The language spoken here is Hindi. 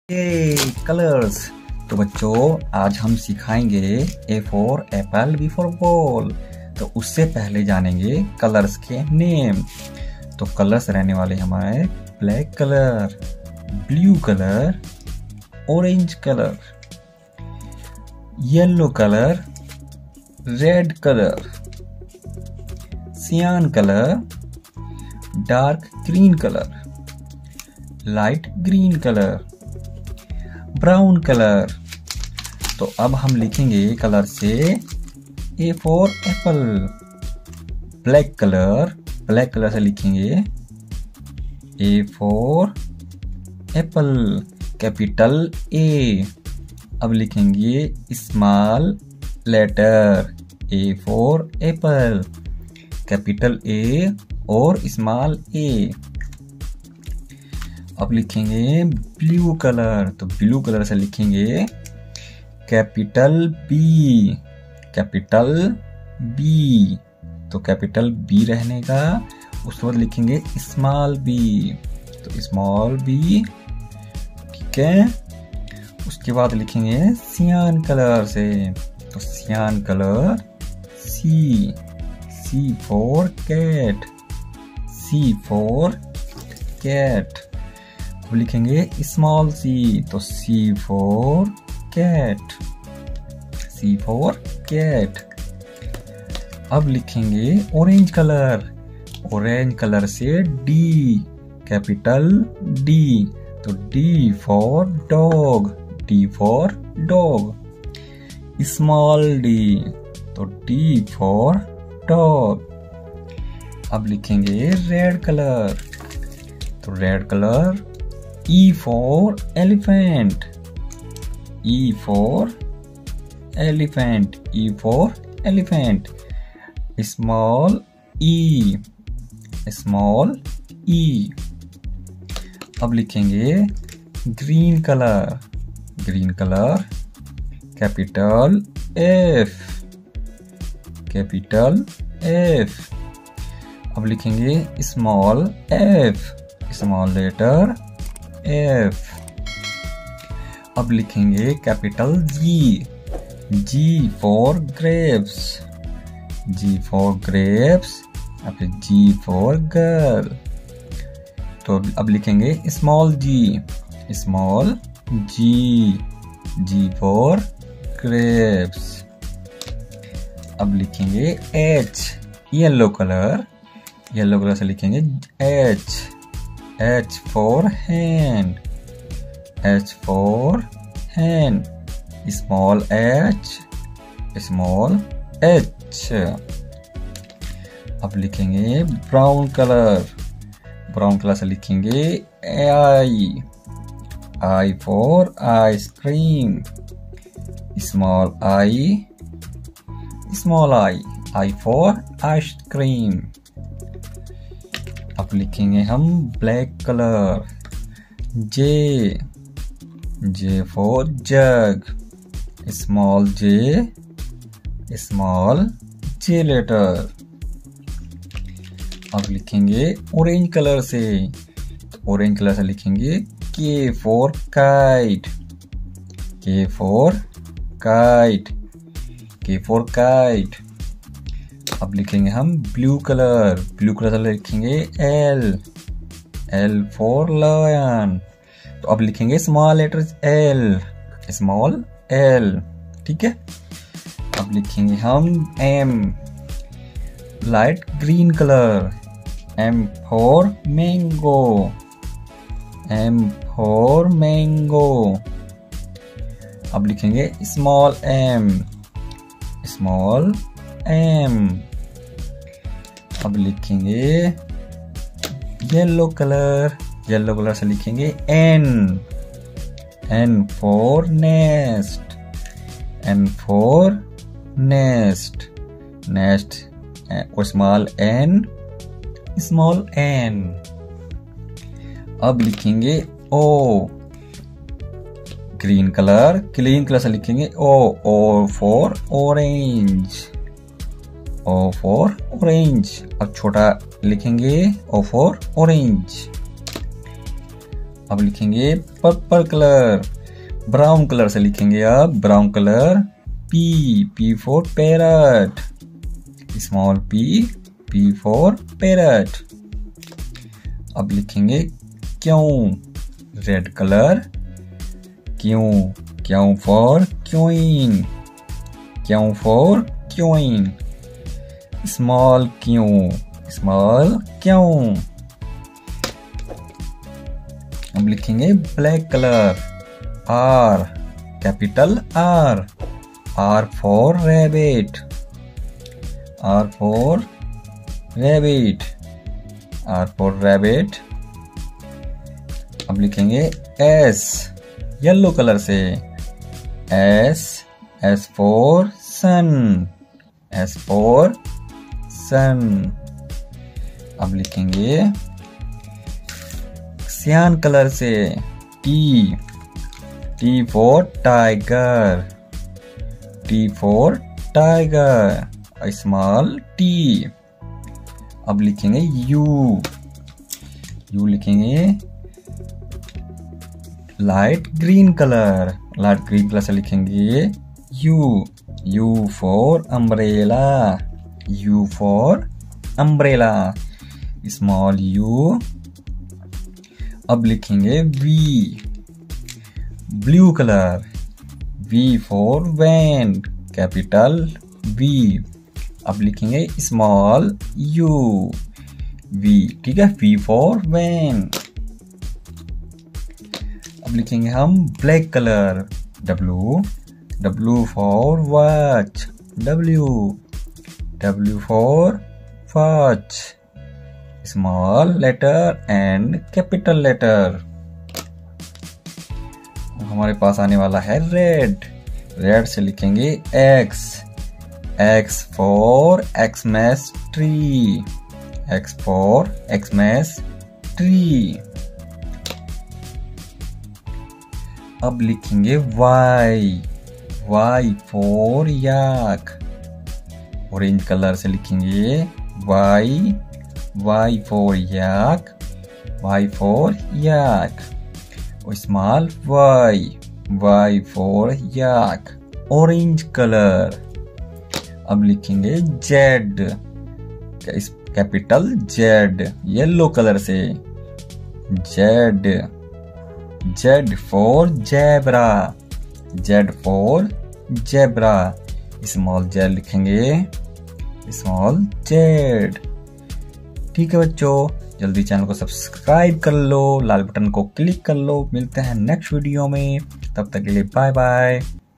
ये कलर्स। तो बच्चों आज हम सिखाएंगे A for apple, B for ball. तो उससे पहले जानेंगे कलर्स के नेम। तो कलर्स रहने वाले हमारे black colour, blue colour, orange colour, yellow colour, red colour, cyan colour, dark green colour, light green colour, brown colour. तो अब हम लिखेंगे कलर से A for apple. Black colour, black colour से लिखेंगे A for apple, capital A. अब लिखेंगे small letter A for apple, capital A और स्मॉल ए। अब लिखेंगे ब्लू कलर। तो ब्लू कलर से लिखेंगे कैपिटल बी, कैपिटल बी। तो कैपिटल बी रहने का, उसके बाद लिखेंगे स्मॉल बी। तो स्मॉल बी, ठीक है। उसके बाद लिखेंगे सियान कलर से। तो cyan colour C, C for cat, C for cat. अब लिखेंगे स्मॉल सी। तो C for cat, C for cat. अब लिखेंगे ऑरेंज कलर। ऑरेंज कलर से डी, कैपिटल डी। तो D for dog, D for dog. Small D, तो डी फॉर डॉग। अब लिखेंगे रेड कलर। तो red colour E for elephant, E for elephant, E for elephant. Small e, small e. अब लिखेंगे green colour. Green colour capital F, capital F। अब लिखेंगे small f, small letter F। अब लिखेंगे capital G, G for grapes, G for grapes. अब G फॉर गर्ल। तो अब लिखेंगे small G, small G, G for grapes. अब लिखेंगे H, yellow colour. Yellow colour से लिखेंगे H, H for hand, H for hand, small h, small h। अब लिखेंगे ब्राउन कलर। ब्राउन कलर से लिखेंगे I, I for ice cream, small I, small I for ice cream। अब लिखेंगे हम black colour. J, J for jug, small J, small J letter. अब लिखेंगे ऑरेंज कलर से। तो ऑरेंज कलर से लिखेंगे K for kite, K for kite, K for kite. अब लिखेंगे हम ब्लू कलर। ब्लू कलर से लिखेंगे L, L फॉर लायन। तो अब लिखेंगे small letter L, small L, ठीक है। अब लिखेंगे हम M, light green colour. M for mango, M for mango. अब लिखेंगे स्मॉल m, स्मॉल m। अब लिखेंगे येलो कलर। येलो कलर से लिखेंगे N, N for nest, N for nest, nest और स्मॉल n, स्मॉल n। अब लिखेंगे O, green colour. Green colour से लिखेंगे O for orange, O for orange. अब छोटा लिखेंगे O फॉर ऑरेंज। अब लिखेंगे पर्पल कलर। ब्राउन कलर से लिखेंगे अब brown colour. P for parrot, small P for parrot. अब लिखेंगे Q, red colour. Q for queen, Q for queen. Small Q. अब लिखेंगे black colour. R, capital R for rabbit, R for rabbit. अब लिखेंगे एस, येलो कलर से। एस फॉर सन, अब लिखेंगे सियान कलर से। T for tiger, small T. अब लिखेंगे यू लिखेंगे लाइट ग्रीन कलर से लिखेंगे U for umbrella, small you. अब लिखेंगे blue colour. V for van, capital V. अब लिखेंगे स्मॉल यू, वी, ठीक है, वी फॉर वैन। अब लिखेंगे हम black colour. W for watch, W for watch, small letter and capital letter. हमारे पास आने वाला है रेड से लिखेंगे एक्स फॉर एक्समस ट्री, अब लिखेंगे Y for yak. Orange colour से लिखेंगे Y for yak, small Y for yak, orange colour. अब लिखेंगे Z, capital Z, yellow colour से। Z for zebra, small Z लिखेंगे, स्मॉल जेड। ठीक है बच्चों, जल्दी चैनल को सब्सक्राइब कर लो, लाल बटन को क्लिक कर लो। मिलते हैं नेक्स्ट वीडियो में, तब तक के लिए बाय बाय।